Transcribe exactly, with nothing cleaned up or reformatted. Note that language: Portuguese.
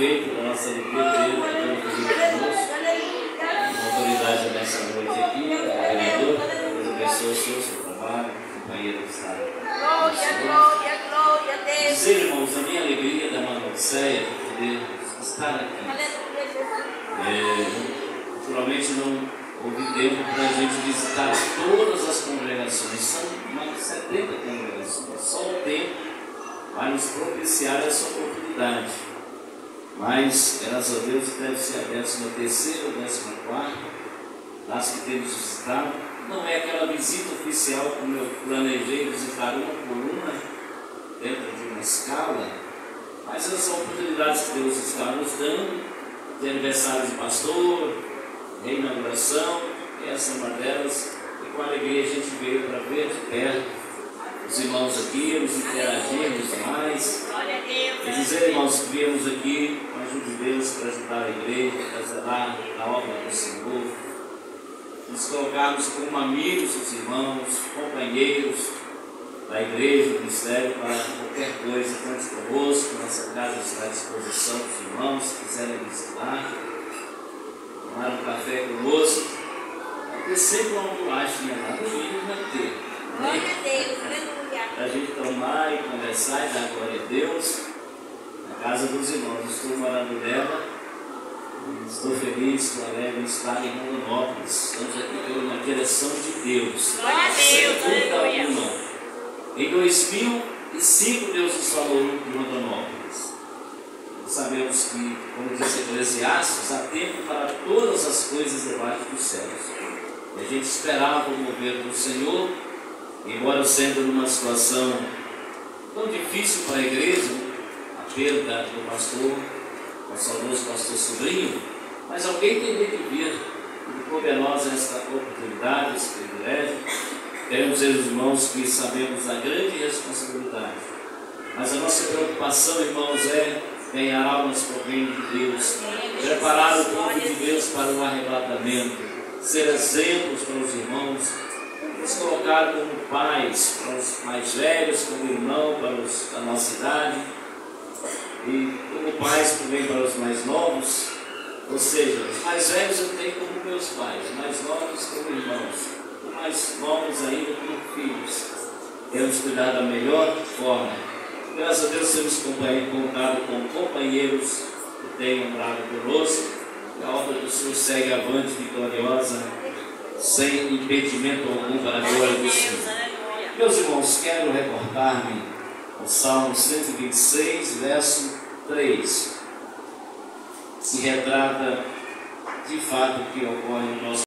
prefeito da nossa alegria, Pedro, conosco, a autoridade nessa noite aqui, o vereador, Deus abençoe o seu, seu trabalho, companheiro do Estado. Glória, glória, Deus. Dizer, irmãos, a minha alegria da irmã Odisseia de poder estar aqui. É, naturalmente não houve tempo para a gente visitar todas as congregações, são mais de setenta congregações, só o tempo vai nos propiciar essa oportunidade. Mas, graças a Deus, deve ser a décima terceira ou décima quarta, das que temos visitado. Não é aquela visita oficial como eu planejei visitar uma por uma, dentro de uma escala, mas essas são oportunidades que Deus está nos dando, de aniversário de pastor, reinauguração, essa é uma delas, e com alegria a gente veio para ver de perto os irmãos aqui, nos interagirmos mais, e dizer, irmãos, que viemos aqui com a ajuda de Deus para ajudar a igreja, para zelar a obra do Senhor, nos colocarmos como amigos dos irmãos, companheiros da igreja, do ministério, para qualquer coisa, conte conosco, nossa casa está à disposição dos irmãos, se quiserem visitar, tomar um café conosco, vai ter sempre uma bolachinha lá, no mínimo vai ter. Glória a Deus, aleluia. Para a gente tomar e conversar e dar glória a Deus, na casa dos irmãos. Estou morando nela, estou feliz, estou alegre em estar em Rondonópolis. Estamos aqui pela uma direção de Deus. Glória a Deus, aleluia. Em dois mil e cinco, Deus nos falou de Rondonópolis. Sabemos que, como diz Eclesiastes, há tempo para todas as coisas debaixo dos céus. E a gente esperava o mover do Senhor, embora sendo numa situação tão difícil para a igreja, a perda do pastor, o saudoso pastor Sobrinho, mas alguém teria que vir, e coube a nós esta oportunidade, esse privilégio. Temos os irmãos que sabemos da grande responsabilidade, mas a nossa preocupação, irmãos, é ganhar almas para o reino de Deus, preparar o povo de Deus para o arrebatamento, ser exemplos para os irmãos, nos colocar como pais para os mais velhos, como irmão para os da nossa idade, e como pais também para os mais novos, ou seja, os mais velhos eu tenho como meus pais, os mais novos como irmãos, os mais novos ainda como filhos. Temos cuidado da melhor forma. Graças a Deus temos contado com companheiros que têm andado conosco, e a obra do Senhor segue avante vitoriosa, sem impedimento algum para a glória do Senhor. Meus irmãos, quero reportar-me ao Salmo cento e vinte e seis, verso três, que retrata de fato o que ocorre no nosso